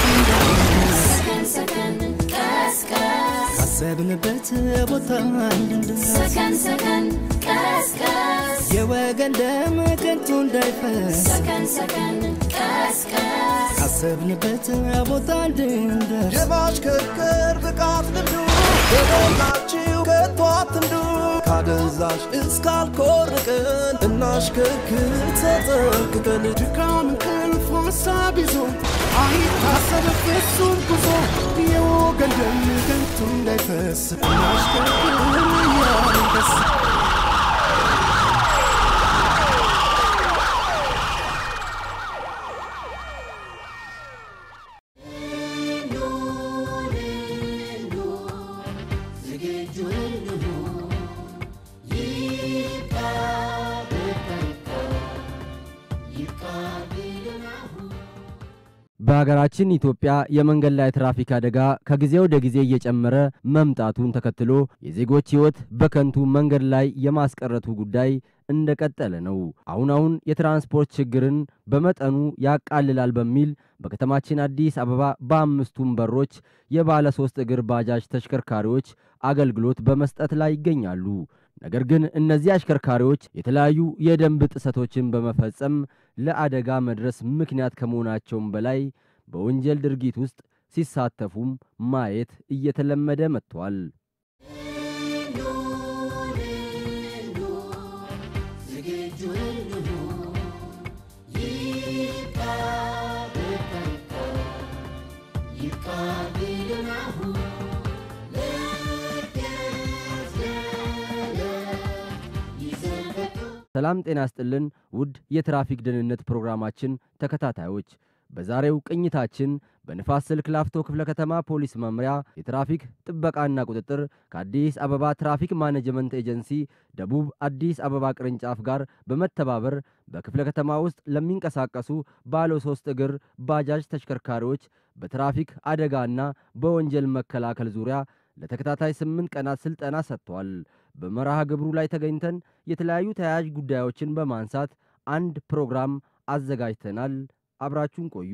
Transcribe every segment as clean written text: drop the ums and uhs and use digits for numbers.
ካሰብንበት ቦታ እንድንደርስ ሰከን ቀስቀስ የወገን ደም ከንቱ እንዳይፈስ ሰከን ቀስቀስ ካሰብንበት ቦታ እንድንደርስ የማሽከርከር ብቃት ልምዱ በሞላችሁ ከቶ አትንዱ ካደንዛዥ እስከ አልኮል ርቀን እናሽከርክር ተጠንቅቀን ድካም እንቅልፍ ሀሳብ ይዞ አይታሰብ ፍጹም ጉዞ የወገን ደም ከንቱ እንዳይፈስ እናሽከርክር እያልን ደስ በሀገራችን ኢትዮጵያ የመንገድ ላይ ትራፊክ አደጋ ከጊዜ ወደ ጊዜ እየጨመረ መምጣቱን ተከትሎ የዜጎች ሕይወት በከንቱ መንገድ ላይ የማስቀረቱ ጉዳይ እንደቀጠለ ነው። አሁን የትራንስፖርት ችግርን በመጠኑ ያቃልላል በሚል በከተማችን አዲስ አበባ በአምስቱም በሮች የባለ 3 እግር ባጃጅ ተሽከርካሪዎች አገልግሎት በመስጠት ላይ ይገኛሉ። ነገር ግን እነዚህ አሽከርካሪዎች የተለያዩ የደንብ ጥሰቶችን በመፈጸም ለአደጋ መድረስ ምክንያት ከመሆናቸውም በላይ በወንጀል ድርጊት ውስጥ ሲሳተፉም ማየት እየተለመደ መጥቷል። ሰላም ጤና ይስጥልን ውድ የትራፊክ ደህንነት ፕሮግራማችን ተከታታዮች በዛሬው ቅኝታችን በንፋስ ስልክ ላፍቶ ክፍለ ከተማ ፖሊስ መምሪያ የትራፊክ ጥበቃና ቁጥጥር ከአዲስ አበባ ትራፊክ ማኔጅመንት ኤጀንሲ ደቡብ አዲስ አበባ ቅርንጫፍ ጋር በመተባበር በክፍለ ከተማ ውስጥ ለሚንቀሳቀሱ ባለ 3 እግር ባጃጅ ተሽከርካሪዎች በትራፊክ አደጋና በወንጀል መከላከል ዙሪያ ለተከታታይ 8 ቀናት ስልጠና ሰጥቷል። በመርሃ ግብሩ ላይ ተገኝተን የተለያዩ ተያያዥ ጉዳዮችን በማንሳት አንድ ፕሮግራም አዘጋጅተናል። አብራችሁን ቆዩ።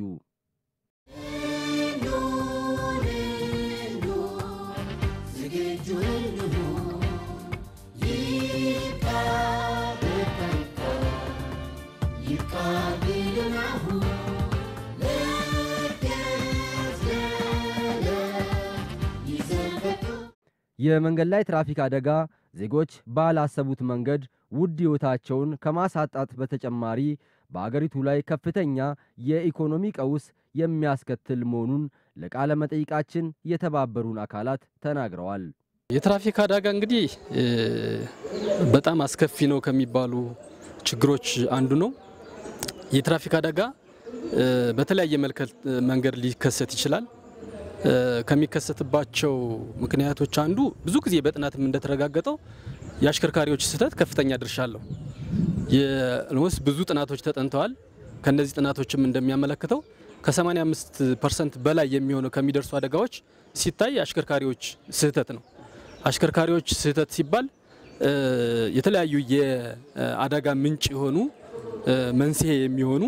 የመንገድ ላይ ትራፊክ አደጋ ዜጎች ባላሰቡት መንገድ ውድ ሕይወታቸውን ከማሳጣት በተጨማሪ በአገሪቱ ላይ ከፍተኛ የኢኮኖሚ ቀውስ የሚያስከትል መሆኑን ለቃለ መጠይቃችን የተባበሩን አካላት ተናግረዋል። የትራፊክ አደጋ እንግዲህ በጣም አስከፊ ነው ከሚባሉ ችግሮች አንዱ ነው። የትራፊክ አደጋ በተለያየ መንገድ ሊከሰት ይችላል። ከሚከሰትባቸው ምክንያቶች አንዱ ብዙ ጊዜ በጥናትም እንደተረጋገጠው የአሽከርካሪዎች ስህተት ከፍተኛ ድርሻ አለው። የልሞስ ብዙ ጥናቶች ተጠንተዋል። ከነዚህ ጥናቶችም እንደሚያመለክተው ከ85% በላይ የሚሆነው ከሚደርሱ አደጋዎች ሲታይ አሽከርካሪዎች ስህተት ነው። አሽከርካሪዎች ስህተት ሲባል የተለያዩ የአደጋ ምንጭ የሆኑ መንስኤ የሚሆኑ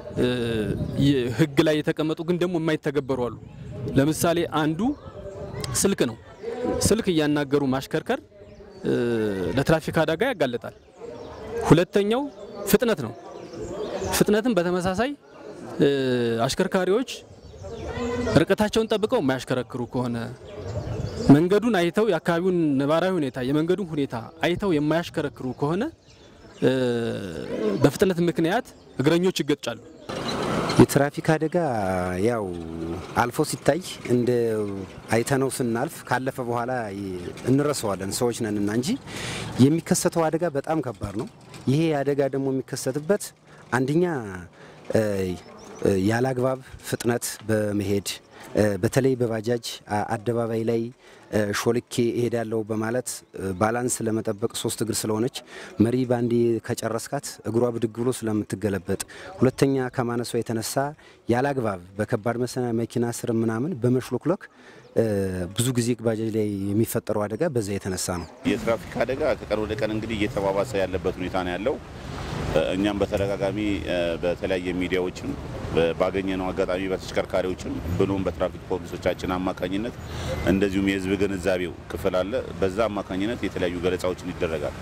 ህግ ላይ የተቀመጡ ግን ደግሞ የማይተገበሩ አሉ። ለምሳሌ አንዱ ስልክ ነው። ስልክ እያናገሩ ማሽከርከር ለትራፊክ አደጋ ያጋለጣል። ሁለተኛው ፍጥነት ነው። ፍጥነትን በተመሳሳይ አሽከርካሪዎች ርቀታቸውን ጠብቀው የማያሽከረክሩ ከሆነ መንገዱን አይተው የአካባቢውን ነባራዊ ሁኔታ የመንገዱን ሁኔታ አይተው የማያሽከረክሩ ከሆነ በፍጥነት ምክንያት እግረኞች ይገጫሉ። የትራፊክ አደጋ ያው አልፎ ሲታይ እንደ አይተነው ስናልፍ ካለፈ በኋላ እንረሳዋለን ሰዎች ነንና እንጂ የሚከሰተው አደጋ በጣም ከባድ ነው። ይሄ አደጋ ደግሞ የሚከሰትበት አንደኛ ያላግባብ ፍጥነት በመሄድ በተለይ በባጃጅ አደባባይ ላይ ሾልኬ እሄዳለሁ በማለት ባላንስ ለመጠበቅ 3 እግር ስለሆነች መሪ ባንዲ ከጨረስካት እግሯ ብድግ ብሎ ስለምትገለበጥ፣ ሁለተኛ ከማነሷ የተነሳ ያላግባብ በከባድ መኪና ስር ምናምን በመሽሎክሎክ ብዙ ጊዜ ባጃጅ ላይ የሚፈጠረው አደጋ በዛ የተነሳ ነው። የትራፊክ አደጋ ከቀን ወደ ቀን እንግዲህ እየተባባሰ ያለበት ሁኔታ ነው ያለው። እኛም በተደጋጋሚ በተለያየ ሚዲያዎችም ባገኘነው አጋጣሚ በተሽከርካሪዎችም ብሎም በትራፊክ ፖሊሶቻችን አማካኝነት እንደዚሁም የህዝብ ግንዛቤው ክፍል አለ። በዛ አማካኝነት የተለያዩ ገለጻዎችን ይደረጋል።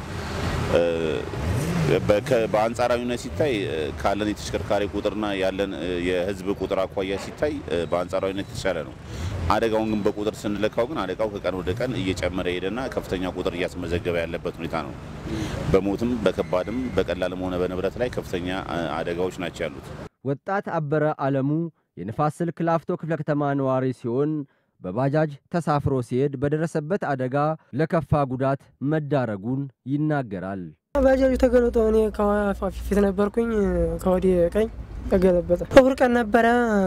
በአንጻራዊነት ሲታይ ካለን የተሽከርካሪ ቁጥርና ያለን የህዝብ ቁጥር አኳያ ሲታይ በአንጻራዊነት የተሻለ ነው። አደጋውን ግን በቁጥር ስንለካው ግን አደጋው ከቀን ወደ ቀን እየጨመረ ሄደና ከፍተኛ ቁጥር እያስመዘገበ ያለበት ሁኔታ ነው። በሞትም በከባድም በቀላልም ሆነ በንብረት ላይ ከፍተኛ አደጋዎች ናቸው ያሉት። ወጣት አበረ አለሙ የንፋስ ስልክ ላፍቶ ክፍለ ከተማ ነዋሪ ሲሆን በባጃጅ ተሳፍሮ ሲሄድ በደረሰበት አደጋ ለከፋ ጉዳት መዳረጉን ይናገራል። ባጃጁ ተገለጦ እኔ ከፊት ነበርኩኝ ከወዲ ቀኝ ተገለበጠ። እሑድ ቀን ነበረ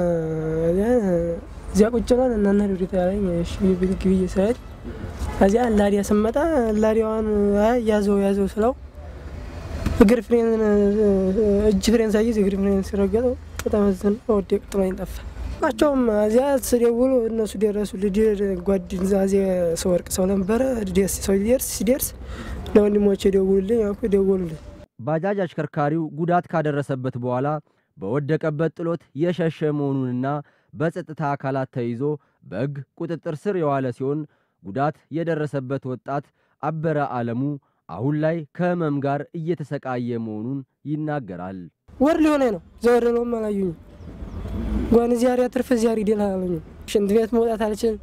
እዚያ ቁጭ ብለን እናንተ ወዲታ ያለኝ እሺ ግቢ እየሰራች እዚያ ላዲያ ስመጣ ላዲያዋን ያዘው ስለው እግር ፍሬን እጅ ፍሬን ሳይዝ እግር ፍሬን ሲረገጠው ተመዘን ወዲቅ ጥሎኝ ጠፋ። አቸውም እዚያ ሲደውሉ እነሱ ደረሱ። ልጅ ጓደኛ እዚያ ሰወርቅ ሰው ነበረ ሲደርስ ለወንድሞቼ ደውሉልኝ። ባጃጅ አሽከርካሪው ጉዳት ካደረሰበት በኋላ በወደቀበት ጥሎት የሸሸ መሆኑንና በጸጥታ አካላት ተይዞ በሕግ ቁጥጥር ስር የዋለ ሲሆን ጉዳት የደረሰበት ወጣት አበረ አለሙ አሁን ላይ ከህመም ጋር እየተሰቃየ መሆኑን ይናገራል። ወር ሊሆነ ነው ዘወር ነው ማላዩኝ ጓን ዚያሪያ ትርፍ ዚያሪ ደላሉኝ ሽንት ቤት መውጣት አልችል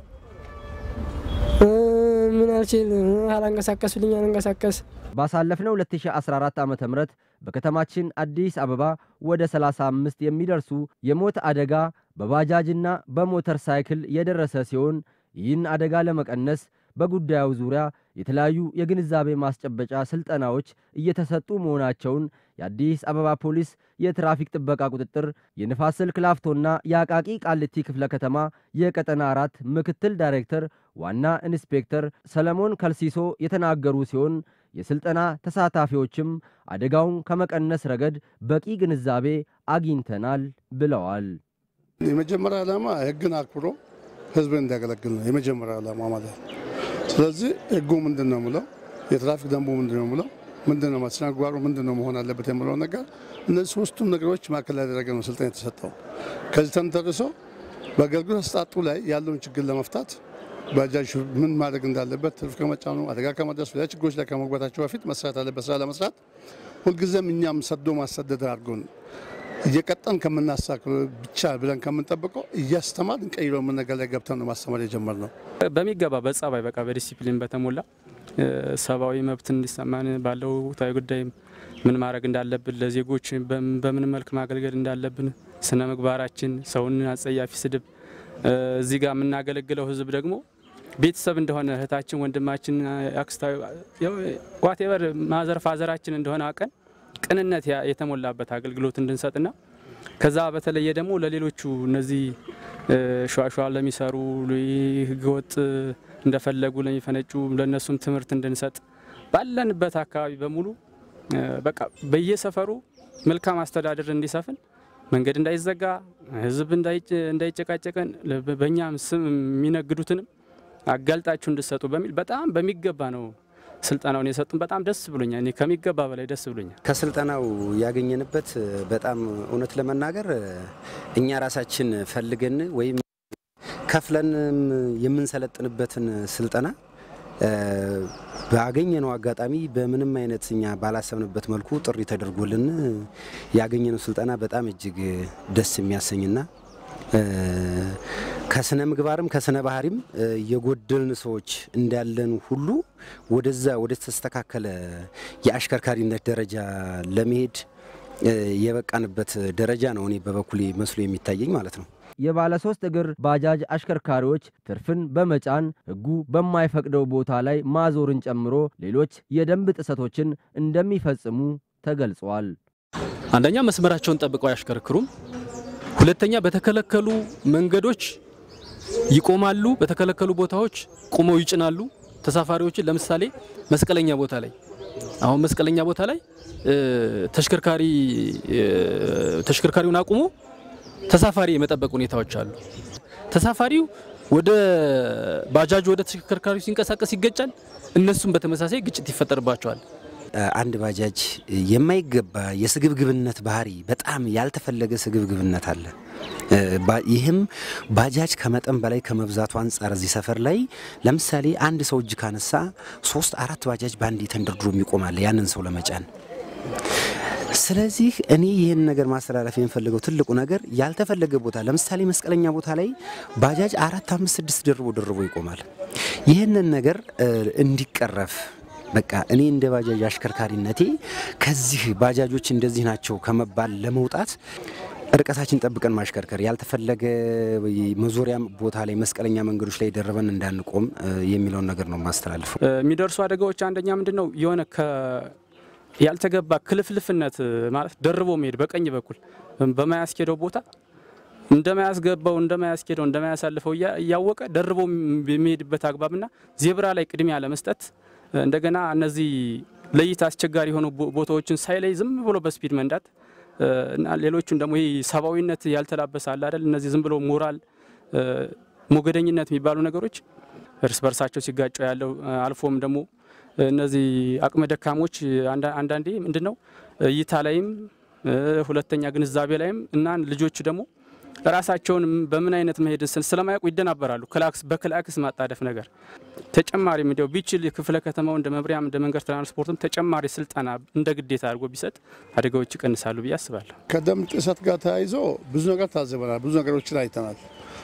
ምን አልችል አላንቀሳቀስልኝ አላንቀሳቀስ። ባሳለፍነው 2014 ዓመተ ምህረት በከተማችን አዲስ አበባ ወደ 35 የሚደርሱ የሞት አደጋ በባጃጅና በሞተር ሳይክል የደረሰ ሲሆን ይህን አደጋ ለመቀነስ በጉዳዩ ዙሪያ የተለያዩ የግንዛቤ ማስጨበጫ ስልጠናዎች እየተሰጡ መሆናቸውን የአዲስ አበባ ፖሊስ የትራፊክ ጥበቃ ቁጥጥር የንፋስ ስልክ ላፍቶና የአቃቂ ቃሊቲ ክፍለ ከተማ የቀጠና 4 ምክትል ዳይሬክተር ዋና ኢንስፔክተር ሰለሞን ከልሲሶ የተናገሩ ሲሆን የስልጠና ተሳታፊዎችም አደጋውን ከመቀነስ ረገድ በቂ ግንዛቤ አግኝተናል ብለዋል። የመጀመሪያ ዓላማ ህግን አክብሮ ህዝብን እንዲያገለግል ነው የመጀመሪያ ዓላማ ማለት። ስለዚህ ህጉ ምንድነው ማለት የትራፊክ ደንቡ ምንድነው ማለት ምንድነው ማስናጓሩ ምንድነው መሆን አለበት የሚለው ነገር እነዚህ ሶስቱም ነገሮች ማከለ ያደረገ ነው ስልጠና የተሰጠው። ከዚህ ተንተርሶ በአገልግሎት አሰጣጡ ላይ ያለውን ችግር ለመፍታት ባጃጅ ምን ማድረግ እንዳለበት ትርፍ ከመጫኑ አደጋ ከመድረሱ ላይ ችግሮች ላይ ከመግባታቸው በፊት መስራት አለበት። ስራ ለመስራት ሁልጊዜም እኛም ሰዶ ማሰደድ አድርጎን እየቀጠን ከምናሳክለው ብቻ ብለን ከምንጠብቀው እያስተማርን ቀይረው ምን ነገር ላይ ገብተን ነው ማስተማር የጀመርነው። በሚገባ በጸባይ በቃ በዲሲፕሊን በተሞላ ሰባዊ መብት እንዲሰማን ባለው ታዊ ጉዳይ ምን ማድረግ እንዳለብን ለዜጎች በምን መልክ ማገልገል እንዳለብን ስነ ምግባራችን ሰውን አጸያፊ ስድብ እዚህ ጋር የምናገለግለው ህዝብ ደግሞ ቤተሰብ እንደሆነ እህታችን ወንድማችን አክስታዊ ዋቴቨር ማዘር ፋዘራችን እንደሆነ አቀን ቅንነት የተሞላበት አገልግሎት እንድንሰጥና ከዛ በተለየ ደግሞ ለሌሎቹ እነዚህ ሸዋሸዋ ለሚሰሩ ህገወጥ እንደፈለጉ ለሚፈነጩ ለነሱም ትምህርት እንድንሰጥ ባለንበት አካባቢ በሙሉ በቃ በየሰፈሩ መልካም አስተዳደር እንዲሰፍን መንገድ እንዳይዘጋ ህዝብ እንዳይጨቃጨቀን በእኛም ስም የሚነግዱትንም አጋልጣችሁ እንድሰጡ በሚል በጣም በሚገባ ነው ስልጠናውን የሰጡን። በጣም ደስ ብሎኛል። እኔ ከሚገባ በላይ ደስ ብሎኛል። ከስልጠናው ያገኘንበት በጣም እውነት ለመናገር እኛ ራሳችን ፈልገን ወይም ከፍለን የምንሰለጥንበትን ስልጠና ባገኘነው አጋጣሚ በምንም አይነት እኛ ባላሰብንበት መልኩ ጥሪ ተደርጎልን ያገኘነው ስልጠና በጣም እጅግ ደስ የሚያሰኝና ከስነ ምግባርም ከስነ ባህሪም የጎደልን ሰዎች እንዳለን ሁሉ ወደ ተስተካከለ የአሽከርካሪነት ደረጃ ለመሄድ የበቃንበት ደረጃ ነው እኔ በበኩሌ መስሎ የሚታየኝ ማለት ነው። የባለ 3 እግር ባጃጅ አሽከርካሪዎች ትርፍን በመጫን ህጉ በማይፈቅደው ቦታ ላይ ማዞርን ጨምሮ ሌሎች የደንብ ጥሰቶችን እንደሚፈጽሙ ተገልጿል። አንደኛ መስመራቸውን ጠብቀው ያሽከርክሩም፣ ሁለተኛ በተከለከሉ መንገዶች ይቆማሉ፣ በተከለከሉ ቦታዎች ቆመው ይጭናሉ ተሳፋሪዎችን። ለምሳሌ መስቀለኛ ቦታ ላይ አሁን መስቀለኛ ቦታ ላይ ተሽከርካሪውን አቁሞ ተሳፋሪ የመጠበቅ ሁኔታዎች አሉ። ተሳፋሪው ወደ ባጃጅ ወደ ተሽከርካሪው ሲንቀሳቀስ ይገጫል፣ እነሱም በተመሳሳይ ግጭት ይፈጠርባቸዋል። አንድ ባጃጅ የማይገባ የስግብግብነት ባህሪ በጣም ያልተፈለገ ስግብግብነት አለ። ይህም ባጃጅ ከመጠን በላይ ከመብዛቱ አንጻር እዚህ ሰፈር ላይ ለምሳሌ አንድ ሰው እጅ ካነሳ 3-4 ባጃጅ ባንዲ ተንደርድሮ ይቆማል ያንን ሰው ለመጫን። ስለዚህ እኔ ይህን ነገር ማስተላለፍ የምፈልገው ትልቁ ነገር ያልተፈለገ ቦታ ለምሳሌ መስቀለኛ ቦታ ላይ ባጃጅ 4-5-6 ደርቦ ይቆማል። ይህንን ነገር እንዲቀረፍ በቃ እኔ እንደ ባጃጅ አሽከርካሪነቴ ከዚህ ባጃጆች እንደዚህ ናቸው ከመባል ለመውጣት ርቀታችን ጠብቀን ማሽከርከር ያልተፈለገ መዞሪያ ቦታ ላይ መስቀለኛ መንገዶች ላይ ደርበን እንዳንቆም የሚለውን ነገር ነው ማስተላለፈው። የሚደርሱ አደጋዎች አንደኛ ምንድነው የሆነ ያልተገባ ክልፍልፍነት ማለት ደርቦ መሄድ በቀኝ በኩል በማያስኬደው ቦታ እንደማያሳልፈው እያወቀ ደርቦ የሚሄድበት አግባብና ዜብራ ላይ ቅድሚያ ለመስጠት እንደገና እነዚህ ለይታ አስቸጋሪ የሆኑ ቦታዎችን ሳይለይ ዝም ብሎ በስፒድ መንዳት እና ሌሎቹን ደግሞ ይሄ ሰባዊነት ያልተላበሰ አለ አይደል እነዚህ ዝም ብሎ ሞራል ሞገደኝነት የሚባሉ ነገሮች እርስ በርሳቸው ሲጋጩ ያለው አልፎም ደግሞ እነዚህ አቅመ ደካሞች አንዳንዴ ምንድነው እይታ ላይም ሁለተኛ ግንዛቤ ላይም እና ልጆች ደግሞ ራሳቸውን በምን አይነት መሄድ ስለማያውቁ ይደናበራሉ። በክላክስ ማጣደፍ ነገር ተጨማሪ ምንድነው ቢችል ክፍለ ከተማው እንደ መብሪያም እንደ መንገድ ትራንስፖርትም ተጨማሪ ስልጠና እንደ ግዴታ አድርጎ ቢሰጥ አደጋዎች ይቀንሳሉ ብዬ አስባለሁ። ከደም ጥሰት ጋር ተያይዞ ብዙ ነገር ታዘበናል፣ ብዙ ነገሮችን አይተናል።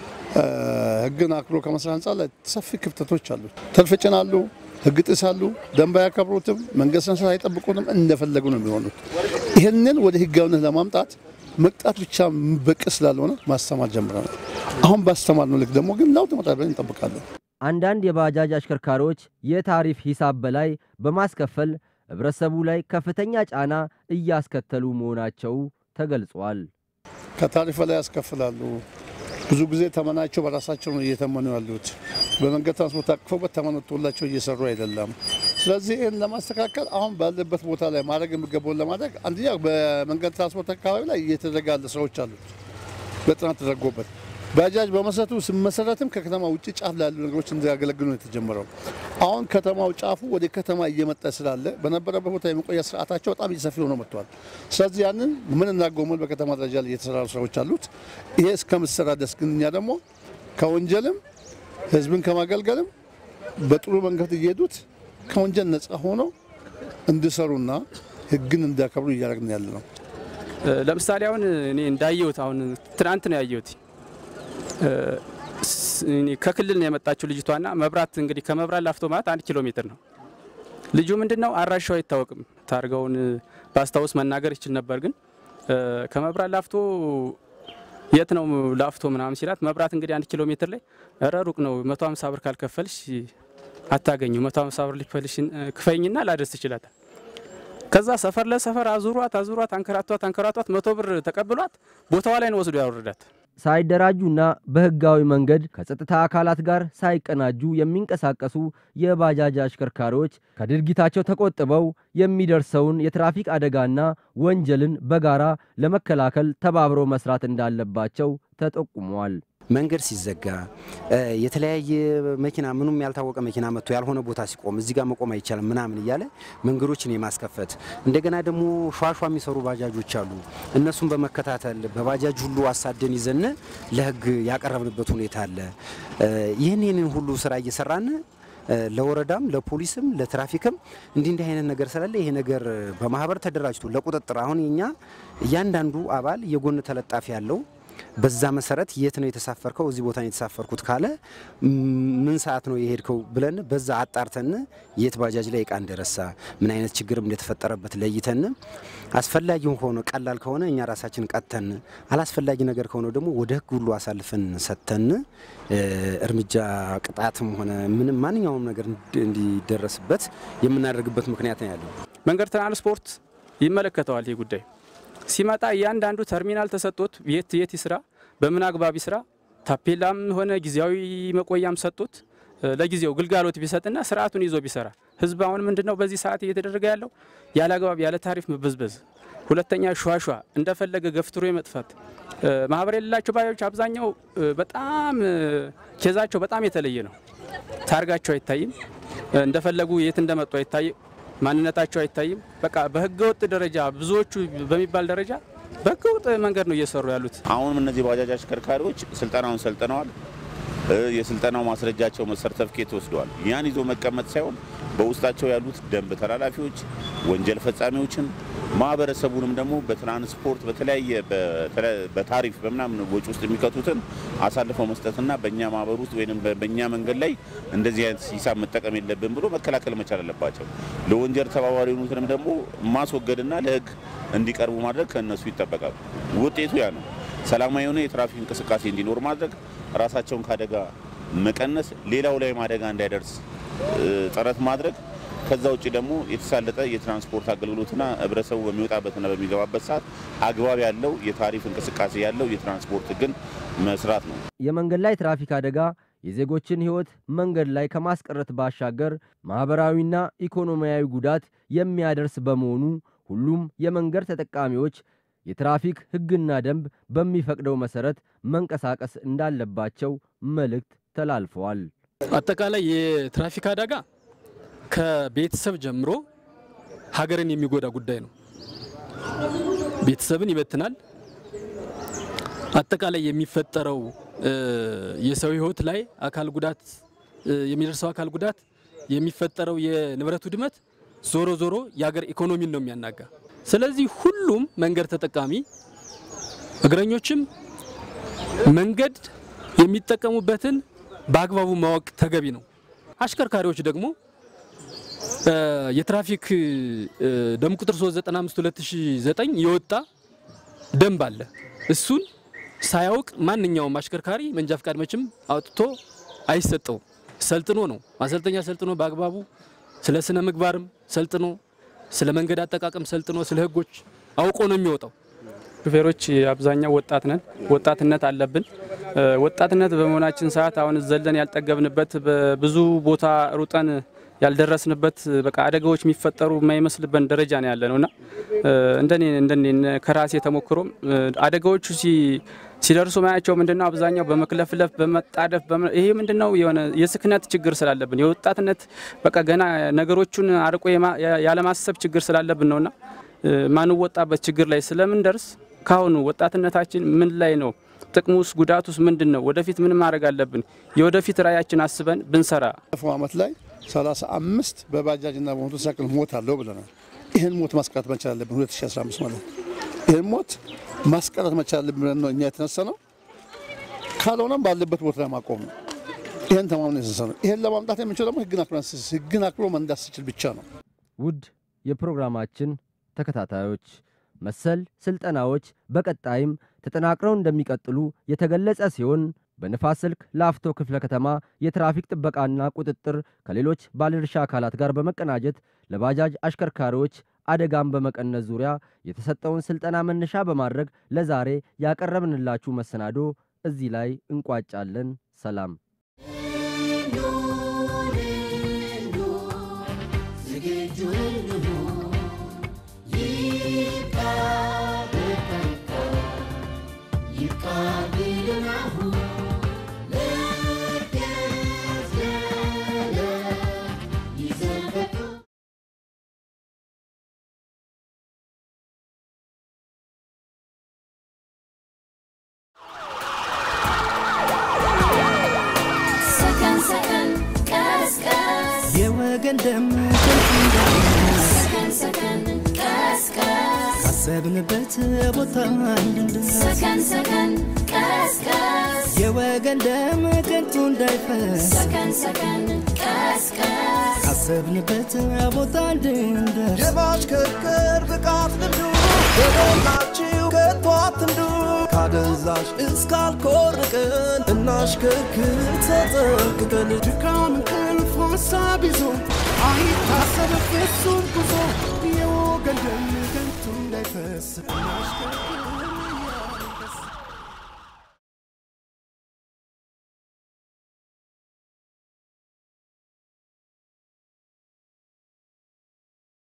ህግን አክብሮ ከመስራት አንጻር ሰፊ ክፍተቶች አሉ። ተልፈጭናሉ፣ ህግ ጥሳሉ፣ ደንብ አያከብሩትም፣ መንገድ ስነ ስርዓት አይጠብቁትም፣ እንደፈለጉ ነው የሚሆኑት። ይህንን ወደ ህጋዊነት ለማምጣት መቅጣት ብቻ በቂ ስላልሆነ ማስተማር ጀምረናል። አሁን ባስተማርነው ልክ ደግሞ ግን ለውጥ መጣ ብለን እንጠብቃለን። አንዳንድ የባጃጅ አሽከርካሪዎች የታሪፍ ሂሳብ በላይ በማስከፈል ህብረተሰቡ ላይ ከፍተኛ ጫና እያስከተሉ መሆናቸው ተገልጿል። ከታሪፍ በላይ ያስከፍላሉ። ብዙ ጊዜ ተመናቸው በራሳቸው ነው እየተመኑ ያሉት። በመንገድ ትራንስፖርት አቅፈውበት ተመንቶላቸው እየሰሩ አይደለም። ስለዚህ ይህን ለማስተካከል አሁን ባለበት ቦታ ላይ ማድረግ የሚገባውን ለማድረግ አንደኛ በመንገድ ትራንስፖርት አካባቢ ላይ እየተደረገ ያለ ስራዎች አሉ። በጥናት ተደርጎበት ባጃጅ በመሰረቱ ሲመሰረትም ከከተማ ውጭ ጫፍ ላይ ያሉ ነገሮች እንዲያገለግሉ ነው የተጀመረው። አሁን ከተማው ጫፉ ወደ ከተማ እየመጣ ስላለ በነበረበት ቦታ የመቆያ ስርዓታቸው በጣም እየሰፊ ሆኖ መጥቷል። ስለዚህ ያንን ምን እናጎመል በከተማ ደረጃ ላይ የተሰራሩ ስራዎች አሉት። ይሄ እስከምሰራ ድረስ ግን እኛ ደግሞ ከወንጀልም ህዝብን ከማገልገልም በጥሩ መንገድ እየሄዱት ከወንጀል ነፃ ሆነው እንዲሰሩና ህግን እንዲያከብሩ እያደረግን ያለ ነው። ለምሳሌ አሁን እኔ እንዳየሁት አሁን ትናንት ነው ያየሁት ከክልል ነው የመጣችው ልጅቷና መብራት እንግዲህ ከመብራት ላፍቶ ማለት 1 ኪሎ ሜትር ነው። ልጁ ምንድነው አራሻው አይታወቅም። ታርጋውን ባስታውስ መናገር ይችል ነበር ግን ከመብራት ላፍቶ የት ነው ላፍቶ ምናምን ሲላት መብራት እንግዲህ 1 ኪሎ ሜትር ላይ ሩቅ ነው 150 ብር ካልከፈልሽ አታገኙ 150 ብር ሊፈልሽ ክፈኝና ላደርስ ይችላል። ከዛ ሰፈር ለሰፈር አዙሯት አንከራቷት 100 ብር ተቀብሏት ቦታዋ ላይ ነው ወስዶ ያወረዳት። ሳይደራጁና በህጋዊ መንገድ ከጸጥታ አካላት ጋር ሳይቀናጁ የሚንቀሳቀሱ የባጃጅ አሽከርካሪዎች ከድርጊታቸው ተቆጥበው የሚደርሰውን የትራፊክ አደጋና ወንጀልን በጋራ ለመከላከል ተባብሮ መስራት እንዳለባቸው ተጠቁሟል። መንገድ ሲዘጋ የተለያየ መኪና ምኑም ያልታወቀ መኪና መጥቶ ያልሆነ ቦታ ሲቆም እዚህ ጋር መቆም አይቻልም ምናምን እያለ መንገዶችን የማስከፈት እንደገና ደግሞ ሿሿ የሚሰሩ ባጃጆች አሉ። እነሱን በመከታተል በባጃጅ ሁሉ አሳደን ይዘን ለህግ ያቀረብንበት ሁኔታ አለ። ይህንን ሁሉ ስራ እየሰራን ለወረዳም ለፖሊስም ለትራፊክም እንዲህ አይነት ነገር ስላለ ይሄ ነገር በማህበር ተደራጅቶ ለቁጥጥር አሁን የኛ እያንዳንዱ አባል የጎን ተለጣፊ ያለው በዛ መሰረት የት ነው የተሳፈርከው እዚህ ቦታ ነው የተሳፈርኩት ካለ ምን ሰዓት ነው የሄድከው ብለን በዛ አጣርተን የት ባጃጅ ላይ እቃ እንደረሳ ምን አይነት ችግር እንደተፈጠረበት ለይተን አስፈላጊው ሆኖ ቀላል ከሆነ እኛ ራሳችን ቀጥተን አላስፈላጊ ነገር ከሆነ ደግሞ ወደ ህግ ሁሉ አሳልፈን ሰተን እርምጃ ቅጣትም ሆነ ምንም ማንኛውም ነገር እንዲደረስበት የምናደርግበት ምክንያት ነው ያለው። መንገድ ትራንስፖርት ይመለከተዋል ይሄ ጉዳይ ሲመጣ ያንዳንዱ ተርሚናል ተሰጥቶት የት ይስራ በምን አግባብ ይስራ ታፔላም ሆነ ጊዜያዊ መቆያም ሰጥቶት ለጊዜው ግልጋሎት ቢሰጥና ስርዓቱን ይዞ ቢሰራ ህዝብ አሁን ምንድነው በዚህ ሰዓት እየተደረገ ያለው ያለ አግባብ ያለ ታሪፍ መበዝበዝ ሁለተኛ ሿሿ እንደፈለገ ገፍትሮ የመጥፋት ማህበር የሌላቸው ባዮች አብዛኛው በጣም ኬዛቸው በጣም የተለየ ነው። ታርጋቸው አይታይም እንደፈለጉ የት እንደመጡ አይታይ ማንነታቸው አይታይም። በቃ በህገወጥ ደረጃ ብዙዎቹ በሚባል ደረጃ በህገወጥ መንገድ ነው እየሰሩ ያሉት። አሁን እነዚህ ባጃጅ አሽከርካሪዎች ስልጠናውን ሰልጥነዋል። የስልጠናው ማስረጃቸው ሰርተፊኬት ወስደዋል። ያን ይዞ መቀመጥ ሳይሆን በውስጣቸው ያሉት ደንብ ተላላፊዎች፣ ወንጀል ፈጻሚዎችን ማህበረሰቡንም ደግሞ በትራንስፖርት በተለያየ በታሪፍ በመናምን ወጪ ውስጥ የሚከቱትን አሳልፈው መስጠትና በእኛ ማህበር ውስጥ ወይንም በእኛ መንገድ ላይ እንደዚህ አይነት ሂሳብ መጠቀም የለብን ብሎ መከላከል መቻል አለባቸው። ለወንጀል ተባባሪ የሆኑትንም ደግሞ ማስወገድና ለህግ እንዲቀርቡ ማድረግ ከነሱ ይጠበቃል። ውጤቱ ያ ነው። ሰላማዊ የሆነ የትራፊክ እንቅስቃሴ እንዲኖር ማድረግ፣ ራሳቸውን ካደጋ መቀነስ፣ ሌላው ላይ አደጋ እንዳይደርስ ጥረት ማድረግ። ከዛ ውጪ ደግሞ የተሳለጠ የትራንስፖርት አገልግሎትና ህብረተሰቡ በሚወጣበትና በሚገባበት ሰዓት አግባብ ያለው የታሪፍ እንቅስቃሴ ያለው የትራንስፖርት ግን መስራት ነው። የመንገድ ላይ ትራፊክ አደጋ የዜጎችን ህይወት መንገድ ላይ ከማስቀረት ባሻገር ማህበራዊና ኢኮኖሚያዊ ጉዳት የሚያደርስ በመሆኑ ሁሉም የመንገድ ተጠቃሚዎች የትራፊክ ህግና ደንብ በሚፈቅደው መሰረት መንቀሳቀስ እንዳለባቸው መልእክት ተላልፈዋል። አጠቃላይ የትራፊክ አደጋ ከቤተሰብ ጀምሮ ሀገርን የሚጎዳ ጉዳይ ነው። ቤተሰብን ይበትናል። አጠቃላይ የሚፈጠረው የሰው ህይወት ላይ አካል ጉዳት የሚደርሰው አካል ጉዳት የሚፈጠረው የንብረት ውድመት ዞሮ ዞሮ የሀገር ኢኮኖሚን ነው የሚያናጋ። ስለዚህ ሁሉም መንገድ ተጠቃሚ እግረኞችም መንገድ የሚጠቀሙበትን በአግባቡ ማወቅ ተገቢ ነው። አሽከርካሪዎች ደግሞ የትራፊክ ደንብ ቁጥር 395/2009 የወጣ ደንብ አለ። እሱን ሳያውቅ ማንኛውም አሽከርካሪ መንጃ ፈቃድ መቼም አውጥቶ አይሰጠው። ሰልጥኖ ነው ማሰልጠኛ ሰልጥኖ በአግባቡ ስለ ስነ ምግባርም ሰልጥኖ ስለ መንገድ አጠቃቀም ሰልጥኖ ስለ ህጎች አውቆ ነው የሚወጣው። ሹፌሮች አብዛኛው ወጣት ነን፣ ወጣትነት አለብን። ወጣትነት በመሆናችን ሰዓት አሁን ዘለን ያልጠገብንበት ብዙ ቦታ ሩጠን ያልደረስንበት በቃ አደጋዎች የሚፈጠሩ የማይመስልበት ደረጃ ነው ያለነውና እንደኔ ከራሴ ተሞክሮ አደጋዎቹ ሲደርሱ ማያቸው ምንድነው አብዛኛው በመክለፍለፍ በመጣደፍ ይሄ ምንድነው የሆነ የስክነት ችግር ስላለብን የወጣትነት በቃ ገና ነገሮቹን አርቆ ያለማሰብ ችግር ስላለብን ነውና ማንወጣበት ችግር ላይ ስለምን ደርስ ካሁኑ ወጣትነታችን ምን ላይ ነው ጥቅሙስ ጉዳቱስ ምንድነው ወደፊት ምን ማድረግ አለብን የወደፊት ራያችን አስበን ብንሰራ አመት ላይ 35 በባጃጅና በሞቶሳይክል ሞት አለው ብለናል። ይሄን ሞት ማስቀረት መቻል አለብን 2015 ማለት ይሄን ሞት ማስቀረት መቻል አለብን ነው እኛ የተነሳነው። ካልሆነም ባለበት ቦታ ላይ ማቆም ነው። ይሄን ተማምነን የተነሳነው። ይሄን ለማምጣት የምንችለው ደግሞ ህግን አክብሮ መንዳት ሲችል ብቻ ነው። ውድ የፕሮግራማችን ተከታታዮች መሰል ስልጠናዎች በቀጣይም ተጠናክረው እንደሚቀጥሉ የተገለጸ ሲሆን በንፋስ ስልክ ላፍቶ ክፍለ ከተማ የትራፊክ ጥበቃና ቁጥጥር ከሌሎች ባለድርሻ አካላት ጋር በመቀናጀት ለባጃጅ አሽከርካሪዎች አደጋን በመቀነስ ዙሪያ የተሰጠውን ስልጠና መነሻ በማድረግ ለዛሬ ያቀረብንላችሁ መሰናዶ እዚህ ላይ እንቋጫለን። ሰላም። የወገን ደም ሰከን ሰከን ቀስቀስ ካሰብንበት ቦታ እንድንደርስ ሰከን ሰከን ቀስቀስ የወገን ደም ከንቱ እንዳይፈስ ሰከን ሰከን ቀስቀስ ካሰብንበት ቦታ እንድንደርስ የማሽከርከር ብቃት ልምዱ በሞላችሁ ከቶ አትንዱ። ካደንዛዥ እስካልኮርቅን እናሽከርክር ተጠንቅቀን። ድካም እንቅልፍ ሀሳብ ይዞ አይታሰብ ፍጹም ጉዞ የወገን ደም ከንቱ እንዳይፈስ እናሽከርክር